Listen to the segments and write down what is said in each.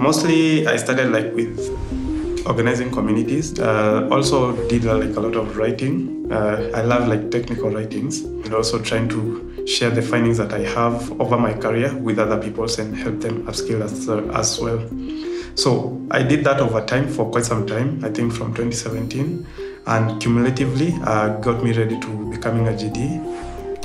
Mostly I started like with organizing communities. Also did like a lot of writing. I love like technical writings, and also trying to share the findings that I have over my career with other people and help them upskill as well. So I did that over time for quite some time, I think from 2017, and cumulatively got me ready to becoming a GDE.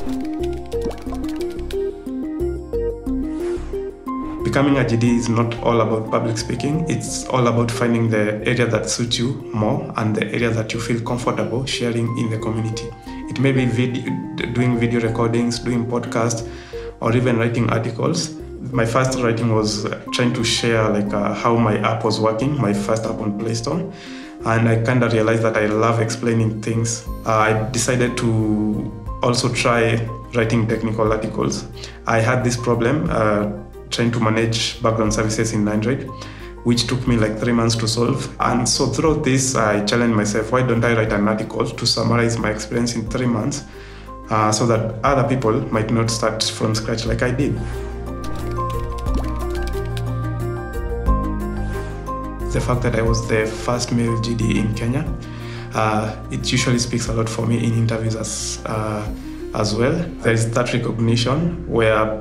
Becoming a GDE is not all about public speaking. It's all about finding the area that suits you more and the area that you feel comfortable sharing in the community. It may be doing video recordings, doing podcasts, or even writing articles. My first writing was trying to share like how my app was working, my first app on Play Store. And I kind of realized that I love explaining things. I decided to also try writing technical articles. I had this problem trying to manage background services in Android, which took me like 3 months to solve. And so throughout this, I challenged myself, why don't I write an article to summarize my experience in 3 months so that other people might not start from scratch like I did. The fact that I was the first male GDE in Kenya, it usually speaks a lot for me in interviews as well. There is that recognition where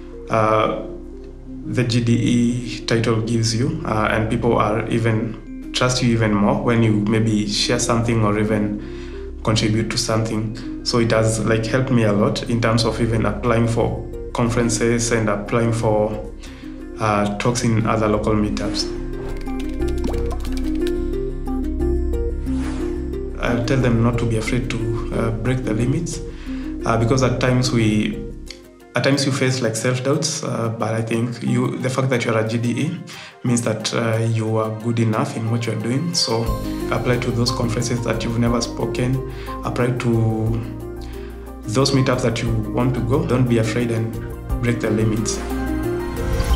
the GDE title gives you, and people are even trust you even more when you maybe share something or even contribute to something. So it has like helped me a lot in terms of even applying for conferences and applying for talks in other local meetups. I'll tell them not to be afraid to break the limits, because at times you face like self-doubts, but I think the fact that you're a GDE means that you are good enough in what you're doing. So apply to those conferences that you've never spoken, apply to those meetups that you want to go. Don't be afraid and break the limits.